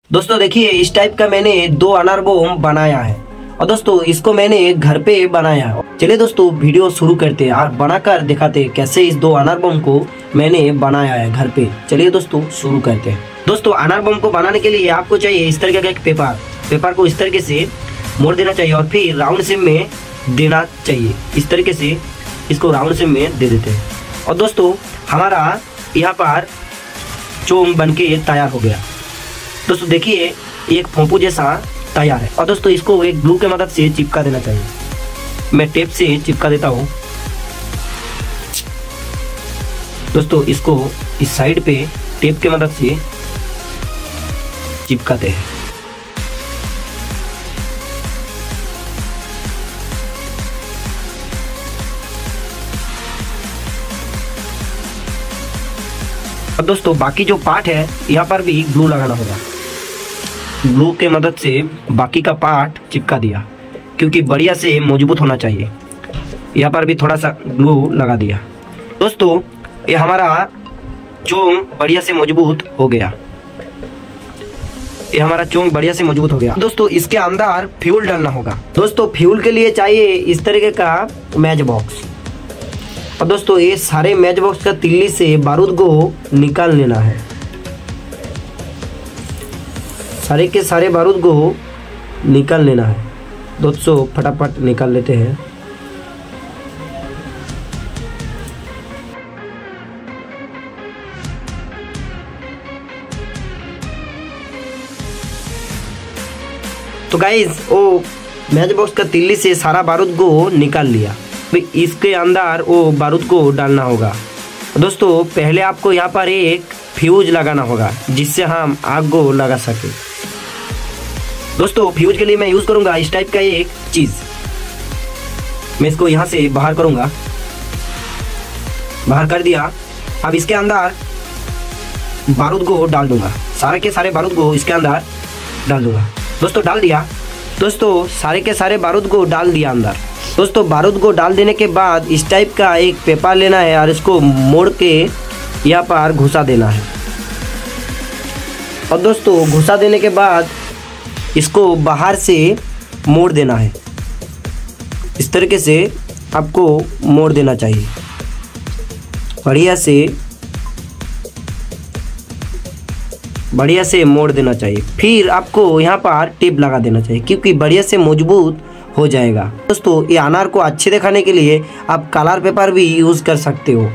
दोस्तों देखिए, इस टाइप का मैंने दो अनार बम बनाया है और दोस्तों इसको मैंने घर पे बनाया है। चलिए दोस्तों वीडियो शुरू करते हैं और बनाकर दिखाते हैं कैसे इस दो अनार बम को मैंने बनाया है घर पे। चलिए दोस्तों शुरू करते हैं। दोस्तों अनार बम को बनाने के लिए आपको चाहिए इस तरीके का एक पेपर को इस तरीके से मोड़ देना चाहिए और फिर राउंड शेप में देना चाहिए। इस तरीके से इसको राउंड शेप में दे देते हैं और दोस्तों हमारा यहाँ पर चोंग बनके तैयार हो गया। दोस्तों देखिए एक फोंपू जैसा तैयार है और दोस्तों इसको एक ग्लू के मदद से चिपका देना चाहिए। मैं टेप से चिपका देता हूँ। दोस्तों इसको इस साइड पे टेप के मदद से चिपकाते हैं। और दोस्तों बाकी जो पार्ट है यहाँ पर भी ग्लू लगाना होगा। ग्लू के मदद से बाकी का पार्ट चिपका दिया क्योंकि बढ़िया से मजबूत होना चाहिए। यहाँ पर भी थोड़ा सा ग्लू लगा दिया। दोस्तों ये हमारा चोंग बढ़िया से मजबूत हो गया। ये हमारा चोंग बढ़िया से मजबूत हो गया। दोस्तों इसके अंदर फ्यूल डालना होगा। दोस्तों फ्यूल के लिए चाहिए इस तरीके का मैच बॉक्स और दोस्तों ये सारे मैच बॉक्स का तिल्ली से बारूद को निकाल लेना है। सारे के सारे बारूद को निकाल लेना है। दोस्तों फटाफट निकाल लेते हैं। तो गाइस वो मैच बॉक्स का तिल्ली से सारा बारूद को निकाल लिया। इसके अंदर वो बारूद को डालना होगा। दोस्तों पहले आपको यहाँ पर एक फ्यूज लगाना होगा जिससे हम आग को लगा सके। दोस्तों फ्यूज के लिए मैं यूज करूंगा इस टाइप का एक चीज। मैं इसको यहाँ से बाहर करूंगा। बाहर कर दिया। अब इसके अंदर बारूद को डाल दूंगा। सारे के सारे बारूद को इसके अंदर डाल दूंगा। दोस्तों डाल दिया। दोस्तों सारे के सारे बारूद को डाल दिया अंदर। दोस्तों बारूद को डाल देने के बाद इस टाइप का एक पेपर लेना है और इसको मोड़ के यहाँ पर घुसा देना है और दोस्तों घुसा देने के बाद इसको बाहर से मोड़ देना है। इस तरीके से आपको मोड़ देना चाहिए। बढ़िया से मोड़ देना चाहिए। फिर आपको यहाँ पर टेप लगा देना चाहिए क्योंकि बढ़िया से मजबूत हो जाएगा। दोस्तों ये अनार को अच्छे दिखाने के लिए आप कलर पेपर भी यूज कर सकते हो।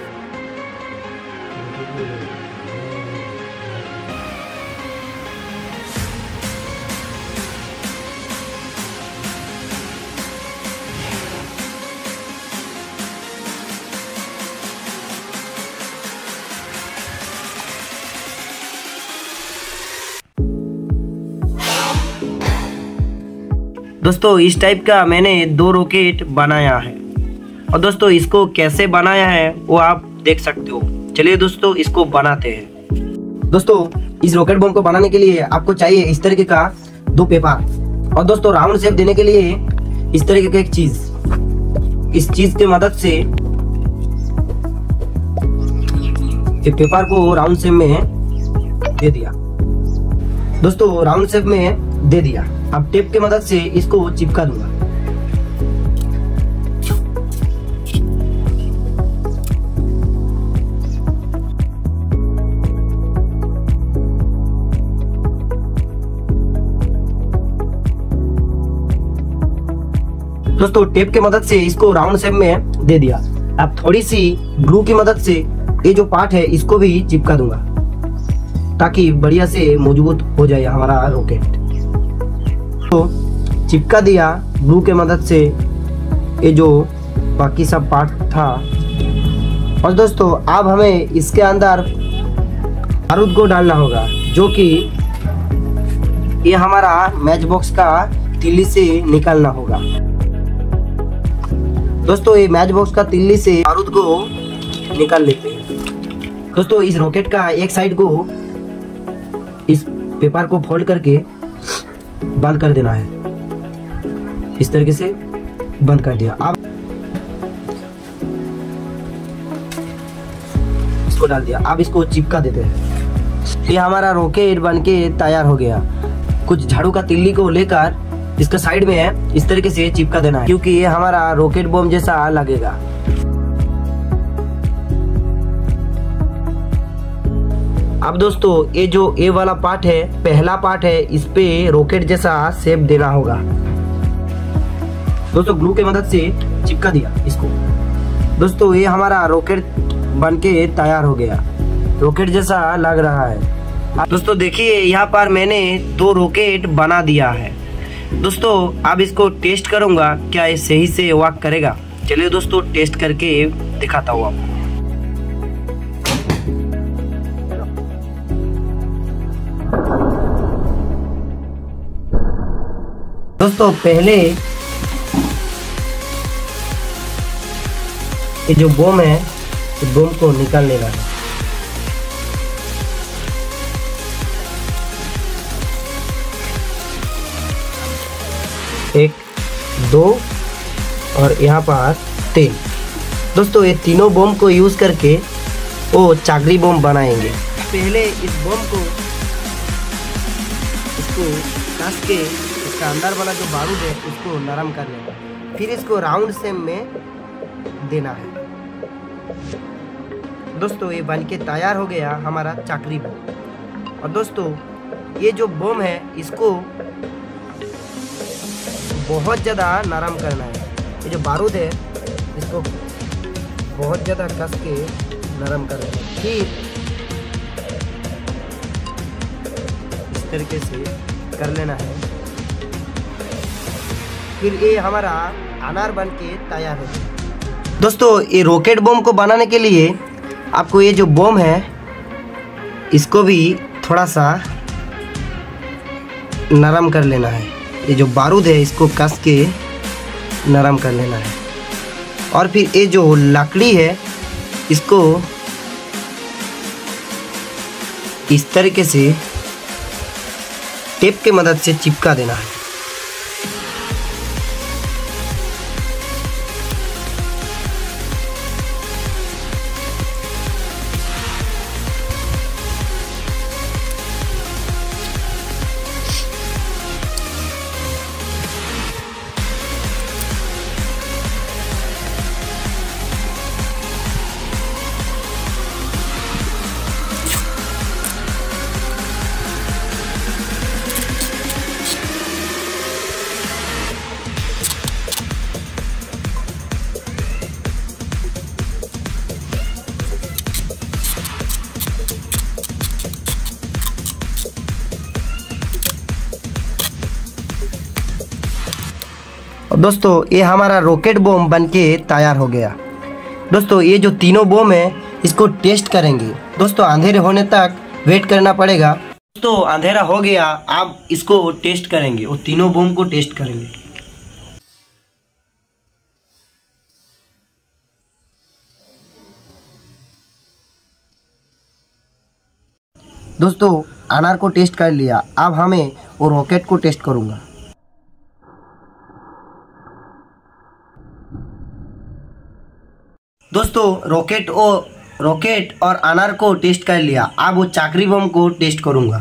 दोस्तों इस टाइप का मैंने दो रॉकेट बनाया है और दोस्तों इसको कैसे बनाया है वो आप देख सकते हो। चलिए दोस्तों इसको बनाते हैं। दोस्तों इस रॉकेट बम को बनाने के लिए आपको चाहिए इस तरीके का दो पेपर और दोस्तों राउंड शेप देने के लिए इस तरीके का एक चीज। इस चीज की मदद से पेपर को राउंड शेप में दे दिया। दोस्तों राउंड शेप में दे दिया। अब टेप की मदद से इसको चिपका दूंगा। दोस्तों टेप की मदद से इसको राउंड शेप में दे दिया। अब थोड़ी सी ग्लू की मदद से ये जो पार्ट है इसको भी चिपका दूंगा ताकि बढ़िया से मजबूत हो जाए हमारा रॉकेट। तो चिपका दिया ग्लू के मदद से ये जो बाकी सब पार्ट था। और दोस्तों अब हमें इसके अंदर बारूद को डालना होगा जो कि ये हमारा मैच बॉक्स का तिल्ली से निकालना होगा। दोस्तों ये मैच बॉक्स का तिल्ली से बारूद को निकाल लेते हैं। दोस्तों इस रॉकेट का एक साइड को इस पेपर को फोल्ड करके बंद कर देना है। इस तरीके से बंद कर दिया। अब इसको डाल दिया। अब इसको चिपका देते हैं। ये हमारा रॉकेट बनके तैयार हो गया। कुछ झाड़ू का तिल्ली को लेकर इसका साइड में है इस तरीके से चिपका देना है, क्योंकि ये हमारा रॉकेट बम जैसा लगेगा। अब दोस्तों ये जो ए वाला पार्ट है, पहला पार्ट है, इस पे रॉकेट जैसा शेप देना होगा। दोस्तों ग्लू के मदद से चिपका दिया इसको। दोस्तों ये हमारा रॉकेट बनके तैयार हो गया, रॉकेट जैसा लग रहा है। दोस्तों देखिए यहाँ पर मैंने 2 रॉकेट बना दिया है। दोस्तों अब इसको टेस्ट करूंगा क्या ये सही से वर्क करेगा। चलिए दोस्तों टेस्ट करके दिखाता हूँ आपको। दोस्तों पहले ये जो बम है, इस बम को निकाल लेना है। एक, 2 और यहाँ पर 3। दोस्तों ये तीनों बम को यूज करके वो चाकरी बम बनाएंगे। पहले इस बम को इसको कस के इसका अंदर वाला जो बारूद है उसको नरम कर लेना, फिर इसको राउंड शेप में देना है। दोस्तों ये बन के तैयार हो गया हमारा चाकरी बम। और दोस्तों ये जो बम है इसको बहुत ज़्यादा नरम करना है। ये जो बारूद है इसको बहुत ज़्यादा कस के नरम कर लेना है, फिर इस तरीके से कर लेना है। फिर ये हमारा अनार बन के तैयार हो गया। दोस्तों ये रॉकेट बम को बनाने के लिए आपको ये जो बम है इसको भी थोड़ा सा नरम कर लेना है। ये जो बारूद है इसको कस के नरम कर लेना है। और फिर ये जो लकड़ी है इसको इस तरीके से टेप के मदद से चिपका देना है। दोस्तों ये हमारा रॉकेट बम बनके तैयार हो गया। दोस्तों ये जो तीनों बम है इसको टेस्ट करेंगे। दोस्तों अंधेरे होने तक वेट करना पड़ेगा। दोस्तों अंधेरा हो गया, अब इसको टेस्ट करेंगे, वो तीनों बम को टेस्ट करेंगे। दोस्तों अनार को टेस्ट कर लिया, अब हमें वो रॉकेट को टेस्ट करूंगा। दोस्तों रॉकेट और अनार को टेस्ट कर लिया, अब वो चाकरी बम को टेस्ट करूंगा।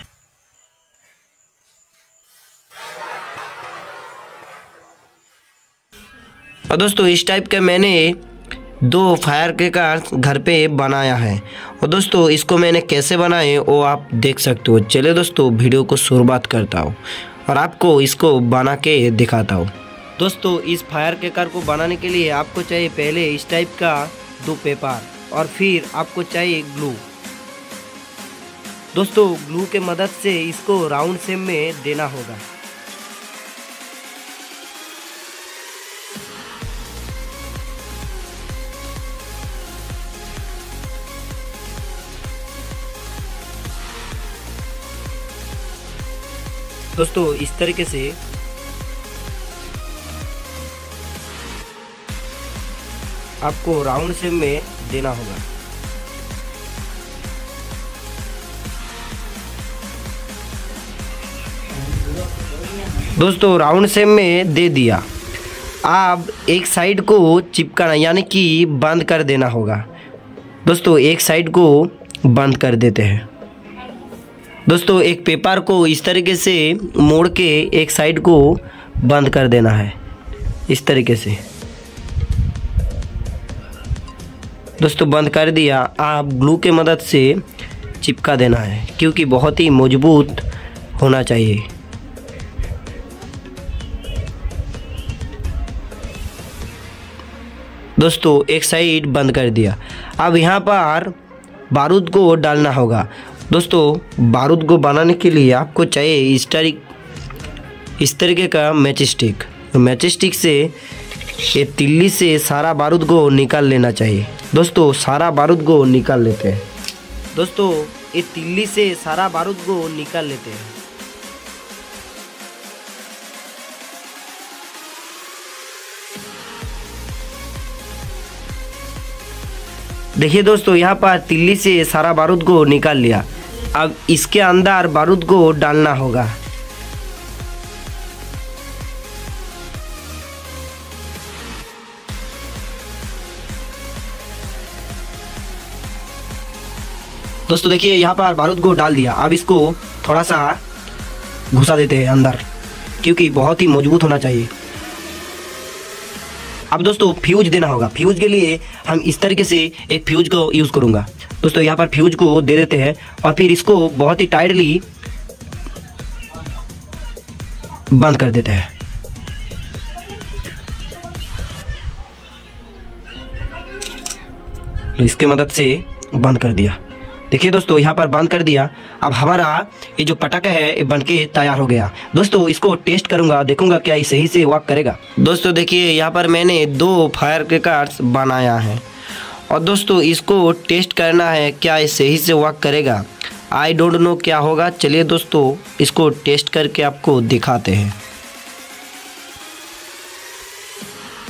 और दोस्तों इस टाइप के मैंने 2 फायर क्रैकर्स घर पे बनाया है। और दोस्तों इसको मैंने कैसे बनाए वो आप देख सकते हो। चलिए दोस्तों वीडियो को शुरुआत करता हूँ और आपको इसको बना के दिखाता हूँ। दोस्तों इस फायर क्रैकर को बनाने के लिए आपको चाहिए पहले इस टाइप का 2 पेपर और फिर आपको चाहिए ग्लू। दोस्तों ग्लू के मदद से इसको राउंड शेप में देना होगा। दोस्तों इस तरीके से आपको राउंड शेप में देना होगा। दोस्तों राउंड शेप में दे दिया। अब एक साइड को चिपकाना यानी कि बंद कर देना होगा। दोस्तों एक साइड को बंद कर देते हैं। दोस्तों एक पेपर को इस तरीके से मोड़ के एक साइड को बंद कर देना है, इस तरीके से। दोस्तों बंद कर दिया। आप ग्लू के मदद से चिपका देना है, क्योंकि बहुत ही मजबूत होना चाहिए। दोस्तों एक साइड बंद कर दिया। अब यहाँ पर बारूद को डालना होगा। दोस्तों बारूद को बनाने के लिए आपको चाहिए इस तरीके का मैच स्टिक। मैच स्टिक से ये तिल्ली से सारा बारूद को निकाल लेना चाहिए। दोस्तों सारा बारूद को निकाल लेते हैं। दोस्तों ये तिल्ली से सारा बारूद को निकाल लेते हैं। देखिए दोस्तों यहाँ पर तिल्ली से सारा बारूद को निकाल लिया। अब इसके अंदर बारूद को डालना होगा। दोस्तों देखिए यहाँ पर बारूद को डाल दिया। अब इसको थोड़ा सा घुसा देते हैं अंदर, क्योंकि बहुत ही मजबूत होना चाहिए। अब दोस्तों फ्यूज देना होगा। फ्यूज के लिए हम इस तरीके से एक फ्यूज को यूज करूंगा। दोस्तों यहाँ पर फ्यूज को दे देते हैं और फिर इसको बहुत ही टाइटली बंद कर देते हैं। तो इसके मदद से बंद कर दिया। देखिए दोस्तों यहाँ पर बंद कर दिया। अब हमारा ये जो पटाखा है ये बन के तैयार हो गया। दोस्तों इसको टेस्ट करूंगा, देखूंगा क्या ये सही से वर्क करेगा। दोस्तों देखिए यहाँ पर मैंने 2 फायर क्रैकर्स बनाया है और दोस्तों इसको टेस्ट करना है क्या ये सही से वर्क करेगा। आई डोंट नो क्या होगा। चलिए दोस्तों इसको टेस्ट करके आपको दिखाते हैं।